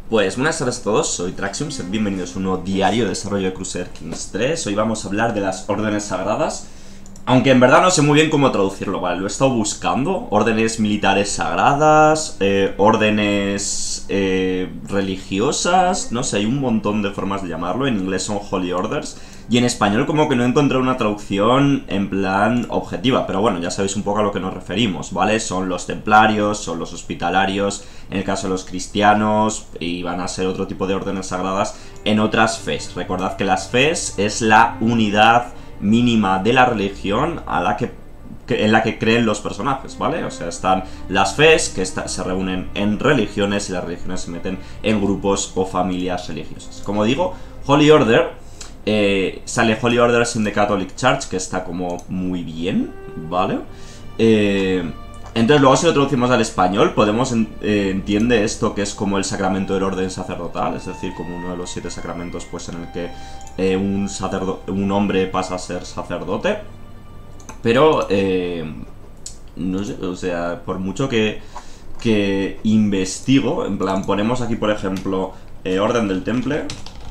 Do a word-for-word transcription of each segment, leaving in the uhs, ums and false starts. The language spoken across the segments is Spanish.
Pues buenas tardes a todos, soy Traxium, sed bienvenidos a un nuevo diario de desarrollo de Crusader Kings tres. Hoy vamos a hablar de las órdenes sagradas, aunque en verdad no sé muy bien cómo traducirlo, ¿vale? Lo he estado buscando, órdenes militares sagradas, eh, órdenes eh, religiosas, no sé, hay un montón de formas de llamarlo, en inglés son Holy Orders, y en español como que no encontré una traducción en plan objetiva, pero bueno, ya sabéis un poco a lo que nos referimos, ¿vale? Son los templarios, son los hospitalarios, en el caso de los cristianos, y van a ser otro tipo de órdenes sagradas en otras fes. Recordad que las fes es la unidad mínima de la religión a la que, que, en la que creen los personajes, ¿vale? O sea, están las fes que está, se reúnen en religiones y las religiones se meten en grupos o familias religiosas. Como digo, Holy Order, eh, sale Holy Orders in the Catholic Church, que está como muy bien, ¿vale? Eh... Entonces luego si lo traducimos al español, podemos eh, entiende esto que es como el sacramento del orden sacerdotal, es decir, como uno de los siete sacramentos pues en el que eh, un, un hombre pasa a ser sacerdote. Pero, eh, no sé, o sea, por mucho que, que investigo, en plan, ponemos aquí por ejemplo eh, Orden del Temple.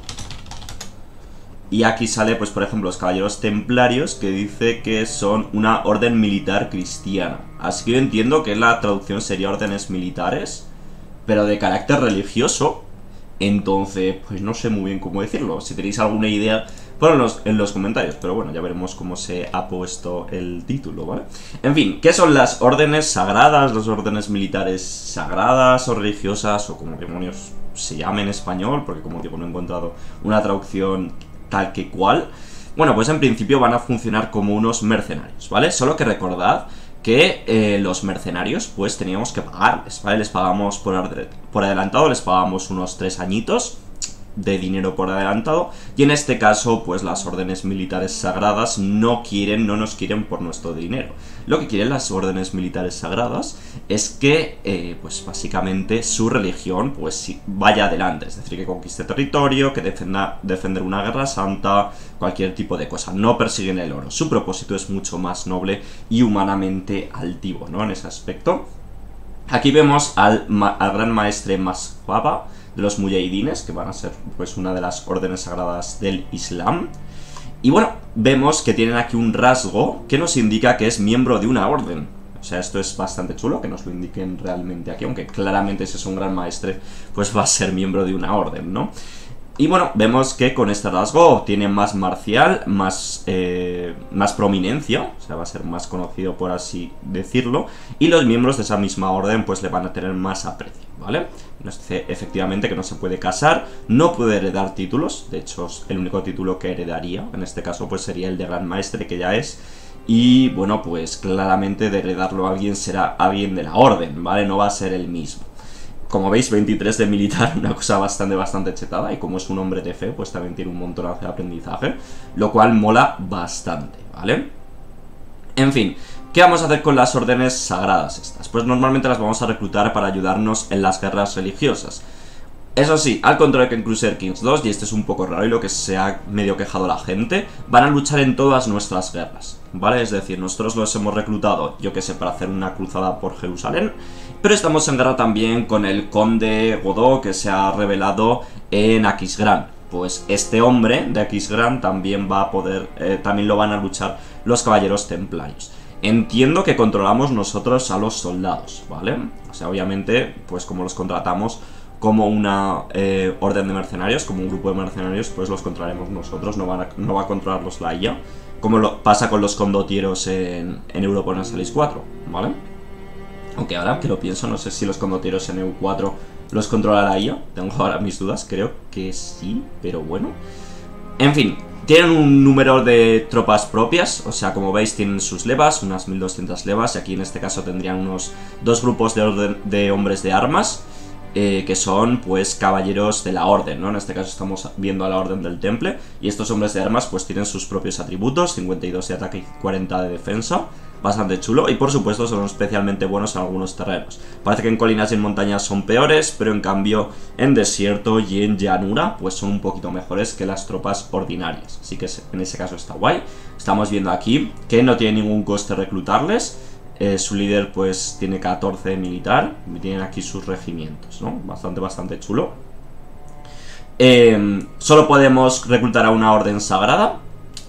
Y aquí sale, pues por ejemplo, los caballeros templarios, que dice que son una orden militar cristiana. Así que yo entiendo que la traducción sería órdenes militares, pero de carácter religioso. Entonces, pues no sé muy bien cómo decirlo. Si tenéis alguna idea, ponlos en los comentarios. Pero bueno, ya veremos cómo se ha puesto el título, ¿vale? En fin, ¿qué son las órdenes sagradas? Las órdenes militares sagradas o religiosas, o como demonios se llame en español, porque como digo, no he encontrado una traducción tal que cual. Bueno, pues en principio van a funcionar como unos mercenarios, ¿vale? Solo que recordad que eh, los mercenarios pues teníamos que pagarles, ¿vale? Les pagamos por, por adelantado, les pagamos unos tres añitos de dinero por adelantado, y en este caso pues las órdenes militares sagradas no quieren, no nos quieren por nuestro dinero. Lo que quieren las órdenes militares sagradas es que eh, pues básicamente su religión pues vaya adelante, es decir, que conquiste territorio, que defenda, defender una guerra santa, cualquier tipo de cosa. No persiguen el oro, su propósito es mucho más noble y humanamente altivo, ¿no? En ese aspecto. Aquí vemos al, al gran maestre Maswaba de los Mujahidines, que van a ser pues una de las órdenes sagradas del Islam. Y bueno, vemos que tienen aquí un rasgo que nos indica que es miembro de una orden. O sea, esto es bastante chulo que nos lo indiquen realmente aquí, aunque claramente si es un gran maestre, pues va a ser miembro de una orden, ¿no? Y bueno, vemos que con este rasgo tiene más marcial, más, eh, más prominencia, o sea, va a ser más conocido por así decirlo, y los miembros de esa misma orden pues le van a tener más aprecio, ¿vale? Nos dice efectivamente que no se puede casar, no puede heredar títulos, de hecho el único título que heredaría, en este caso pues sería el de Gran Maestre, que ya es, y bueno, pues claramente de heredarlo a alguien será alguien de la orden, ¿vale? No va a ser el mismo. Como veis, veintitrés de militar, una cosa bastante, bastante chetada. Y como es un hombre de fe, pues también tiene un montón de aprendizaje, lo cual mola bastante, ¿vale? En fin, ¿qué vamos a hacer con las órdenes sagradas estas? Pues normalmente las vamos a reclutar para ayudarnos en las guerras religiosas. Eso sí, al contrario que en Crusader Kings dos, y este es un poco raro y lo que se ha medio quejado la gente, van a luchar en todas nuestras guerras, ¿vale? Es decir, nosotros los hemos reclutado, yo que sé, para hacer una cruzada por Jerusalén, pero estamos en guerra también con el conde Godó, que se ha revelado en Aquisgrán. Pues este hombre de Aquisgrán también va a poder, eh, también lo van a luchar los caballeros templarios. Entiendo que controlamos nosotros a los soldados, ¿vale? O sea, obviamente, pues como los contratamos como una eh, orden de mercenarios, como un grupo de mercenarios, pues los controlaremos nosotros, no, van a, no va a controlarlos la I A, como lo pasa con los condotieros en, en Europa Universalis cuatro, ¿vale? Aunque ahora que lo pienso, no sé si los condotieros en E U cuatro los controla la I A, tengo ahora mis dudas, creo que sí, pero bueno. En fin, tienen un número de tropas propias, o sea, como veis tienen sus levas, unas mil doscientas levas, y aquí en este caso tendrían unos dos grupos de, orden, de hombres de armas, Eh, que son pues caballeros de la orden, ¿no? En este caso estamos viendo a la orden del temple, y estos hombres de armas pues tienen sus propios atributos, cincuenta y dos de ataque y cuarenta de defensa, bastante chulo, y por supuesto son especialmente buenos en algunos terrenos. Parece que en colinas y en montañas son peores, pero en cambio en desierto y en llanura pues son un poquito mejores que las tropas ordinarias, así que en ese caso está guay. Estamos viendo aquí que no tiene ningún coste reclutarles. Eh, su líder pues tiene catorce militar y tienen aquí sus regimientos, ¿no? Bastante, bastante chulo. eh, solo podemos reclutar a una orden sagrada.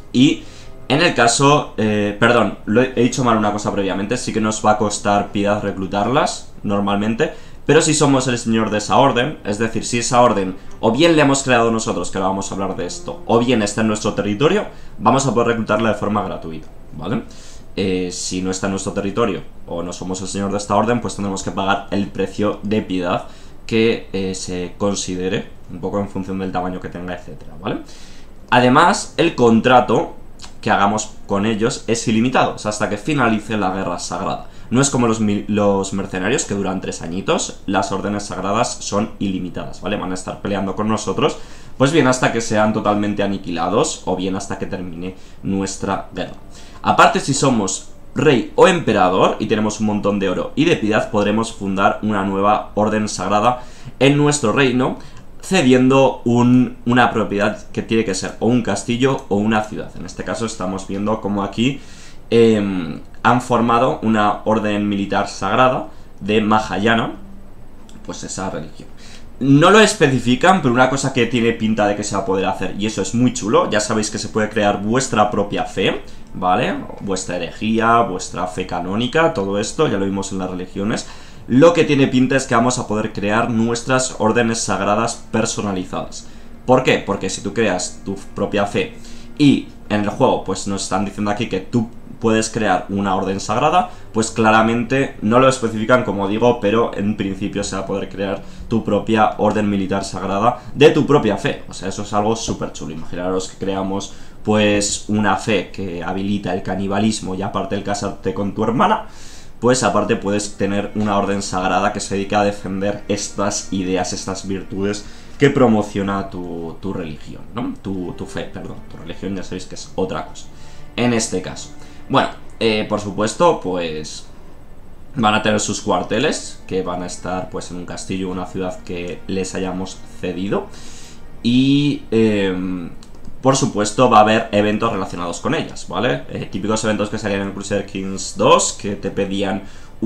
Y en el caso, eh, perdón, lo he, he dicho mal una cosa previamente, sí que nos va a costar piedad reclutarlas normalmente, pero si somos el señor de esa orden, es decir, si esa orden o bien le hemos creado nosotros, que ahora vamos a hablar de esto, o bien está en nuestro territorio, vamos a poder reclutarla de forma gratuita, ¿vale? Eh, si no está en nuestro territorio o no somos el señor de esta orden, pues tendremos que pagar el precio de piedad que eh, se considere, un poco en función del tamaño que tenga, etcétera, ¿vale? Además, el contrato que hagamos con ellos es ilimitado, o sea, hasta que finalice la guerra sagrada. No es como los, los mercenarios, que duran tres añitos. Las órdenes sagradas son ilimitadas, ¿vale? Van a estar peleando con nosotros, pues bien hasta que sean totalmente aniquilados, o bien hasta que termine nuestra guerra. Aparte, si somos rey o emperador y tenemos un montón de oro y de piedad, podremos fundar una nueva orden sagrada en nuestro reino, cediendo un, una propiedad que tiene que ser o un castillo o una ciudad. En este caso estamos viendo como aquí eh, han formado una orden militar sagrada de Mahayana, pues esa religión. No lo especifican, pero una cosa que tiene pinta de que se va a poder hacer, y eso es muy chulo, ya sabéis que se puede crear vuestra propia fe, ¿vale? Vuestra herejía, vuestra fe canónica, todo esto, ya lo vimos en las religiones. Lo que tiene pinta es que vamos a poder crear nuestras órdenes sagradas personalizadas. ¿Por qué? Porque si tú creas tu propia fe y en el juego pues nos están diciendo aquí que tú puedes crear una orden sagrada, pues claramente no lo especifican como digo, pero en principio se va a poder crear tu propia orden militar sagrada de tu propia fe. O sea, eso es algo súper chulo. Imaginaros que creamos pues una fe que habilita el canibalismo y aparte el casarte con tu hermana, pues aparte puedes tener una orden sagrada que se dedica a defender estas ideas, estas virtudes que promociona tu, tu religión, ¿no? Tu, tu fe, perdón, tu religión ya sabéis que es otra cosa, en este caso. Bueno, eh, por supuesto, pues van a tener sus cuarteles, que van a estar pues en un castillo o una ciudad que les hayamos cedido. Y eh, por supuesto va a haber eventos relacionados con ellas, ¿vale? Eh, típicos eventos que salían en Crusader Kings dos, que te pedían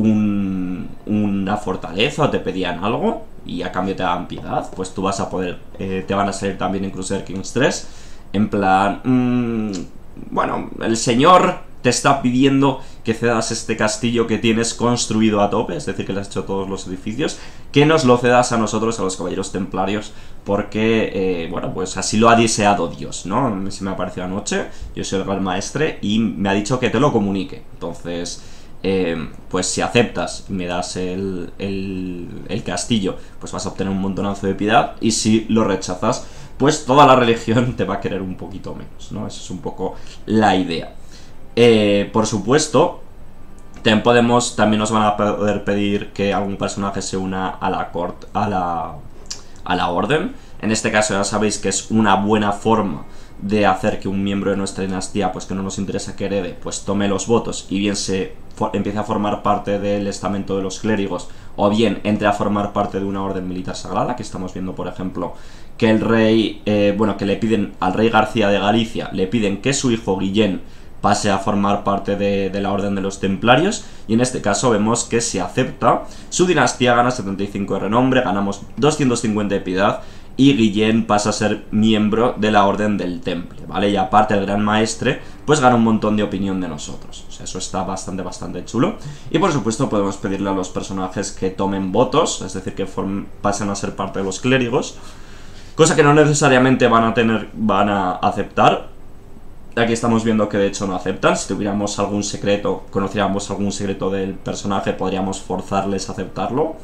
un, una fortaleza o te pedían algo y a cambio te daban piedad, pues tú vas a poder, eh, te van a salir también en Crusader Kings tres, en plan, mmm, bueno, el señor te está pidiendo que cedas este castillo que tienes construido a tope, es decir, que le has hecho todos los edificios, que nos lo cedas a nosotros, a los caballeros templarios, porque, eh, bueno, pues así lo ha deseado Dios, ¿no? Se me apareció anoche, yo soy el gran maestre, y me ha dicho que te lo comunique. Entonces, eh, pues si aceptas y me das el, el, el castillo, pues vas a obtener un montonazo de piedad, y si lo rechazas, pues toda la religión te va a querer un poquito menos, ¿no? Esa es un poco la idea. Eh, por supuesto, también podemos, también nos van a poder pedir que algún personaje se una a la corte, a la, a la orden. En este caso ya sabéis que es una buena forma de hacer que un miembro de nuestra dinastía, pues que no nos interesa que herede, pues tome los votos y bien se empiece a formar parte del estamento de los clérigos, o bien entre a formar parte de una orden militar sagrada. Aquí estamos viendo, por ejemplo, que el rey, eh, bueno, que le piden al rey García de Galicia, le piden que su hijo Guillén pase a formar parte de, de la Orden de los Templarios, y en este caso vemos que se acepta, su dinastía gana setenta y cinco de renombre, ganamos doscientos cincuenta de piedad, y Guillén pasa a ser miembro de la Orden del Temple, ¿vale? Y aparte el Gran Maestre, pues gana un montón de opinión de nosotros, o sea, eso está bastante, bastante chulo. Y por supuesto podemos pedirle a los personajes que tomen votos, es decir, que pasen a ser parte de los clérigos, cosa que no necesariamente van a tener, van a aceptar. Aquí estamos viendo que de hecho no aceptan. Si tuviéramos algún secreto, conociéramos algún secreto del personaje, podríamos forzarles a aceptarlo.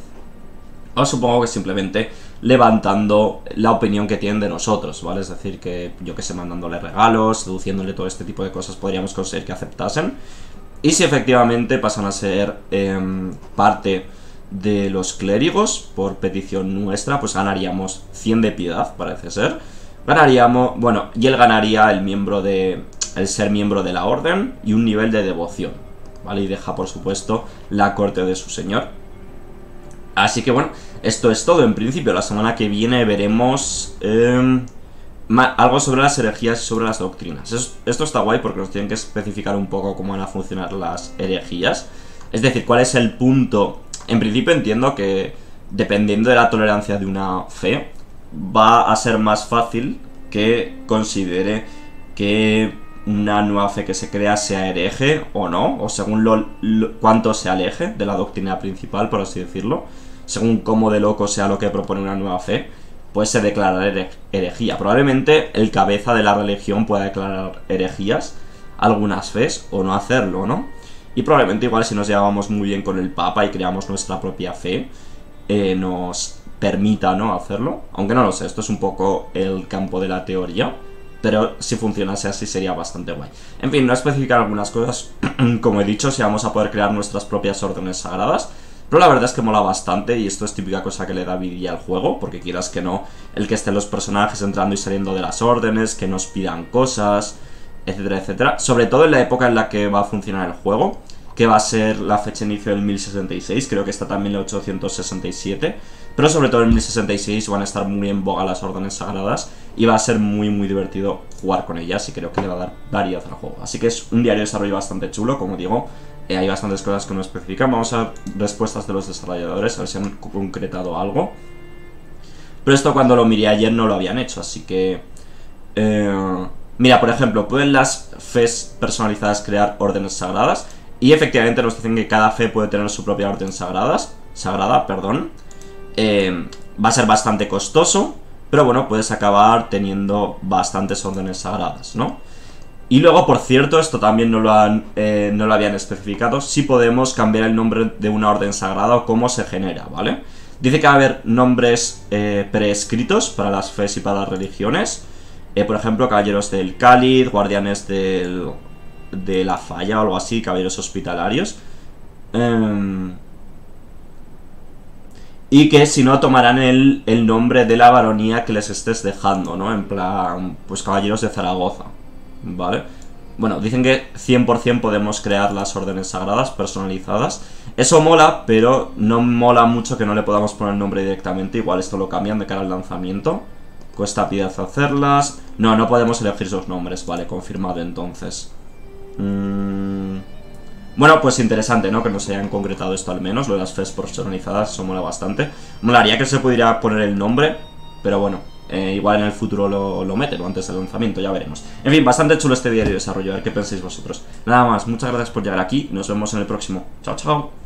O supongo que simplemente levantando la opinión que tienen de nosotros, ¿vale? Es decir, que yo que sé, mandándole regalos, seduciéndole, todo este tipo de cosas, podríamos conseguir que aceptasen. Y si efectivamente pasan a ser eh, parte de los clérigos, por petición nuestra, pues ganaríamos cien de piedad, parece ser. Ganaríamos, bueno, y él ganaría el miembro de, el ser miembro de la orden y un nivel de devoción, ¿vale? Y deja, por supuesto, la corte de su señor. Así que bueno, esto es todo en principio. La semana que viene veremos eh, algo sobre las herejías y sobre las doctrinas. Esto, esto está guay porque nos tienen que especificar un poco cómo van a funcionar las herejías. Es decir, cuál es el punto. En principio entiendo que dependiendo de la tolerancia de una fe, va a ser más fácil que considere que una nueva fe que se crea sea hereje o no, o según lo, lo, cuánto se aleje de la doctrina principal, por así decirlo, según cómo de loco sea lo que propone una nueva fe, pues se declarará herejía. Probablemente el cabeza de la religión pueda declarar herejías algunas fes o no hacerlo, ¿no? Y probablemente igual si nos llevamos muy bien con el Papa y creamos nuestra propia fe, eh, nos permita, ¿no?, hacerlo. Aunque no lo sé, esto es un poco el campo de la teoría, pero si funcionase así sería bastante guay. En fin, no especificar algunas cosas, como he dicho, si vamos a poder crear nuestras propias órdenes sagradas. Pero la verdad es que mola bastante y esto es típica cosa que le da vidilla al juego, porque quieras que no, el que estén los personajes entrando y saliendo de las órdenes, que nos pidan cosas, etcétera, etcétera. Sobre todo en la época en la que va a funcionar el juego, que va a ser la fecha de inicio del mil sesenta y seis, creo que está también el ochocientos sesenta y siete, pero sobre todo en mil sesenta y seis van a estar muy en boga las órdenes sagradas y va a ser muy muy divertido jugar con ellas y creo que le va a dar variedad al juego. Así que es un diario de desarrollo bastante chulo, como digo. Eh, hay bastantes cosas que no especifican. Vamos a ver respuestas de los desarrolladores, a ver si han concretado algo. Pero esto cuando lo miré ayer no lo habían hecho, así que... Eh, mira, por ejemplo, pueden las fes personalizadas crear órdenes sagradas. Y efectivamente nos dicen que cada fe puede tener su propia orden sagradas, sagrada. perdón. Eh, va a ser bastante costoso, pero bueno, puedes acabar teniendo bastantes órdenes sagradas, ¿no? Y luego, por cierto, esto también no lo, han, eh, no lo habían especificado, si podemos cambiar el nombre de una orden sagrada o cómo se genera, ¿vale? Dice que va a haber nombres eh, preescritos para las fes y para las religiones. Eh, por ejemplo, caballeros del cáliz, guardianes del, de la falla o algo así, caballeros hospitalarios. Eh, y que si no tomarán el, el nombre de la baronía que les estés dejando, ¿no? En plan, pues caballeros de Zaragoza. ¿Vale? Bueno, dicen que cien por cien podemos crear las órdenes sagradas personalizadas. Eso mola, pero no mola mucho que no le podamos poner el nombre directamente. Igual esto lo cambian de cara al lanzamiento. Cuesta piedad hacerlas. No, no podemos elegir sus nombres. Vale, confirmado entonces. Mm... Bueno, pues interesante, ¿no? Que nos hayan concretado esto al menos. Lo de las fes personalizadas, eso mola bastante. Molaría que se pudiera poner el nombre, pero bueno. Eh, igual en el futuro lo, lo meten o antes del lanzamiento, ya veremos. En fin, bastante chulo este diario de desarrollo, a ver qué pensáis vosotros. Nada más, muchas gracias por llegar aquí, nos vemos en el próximo. Chao, chao.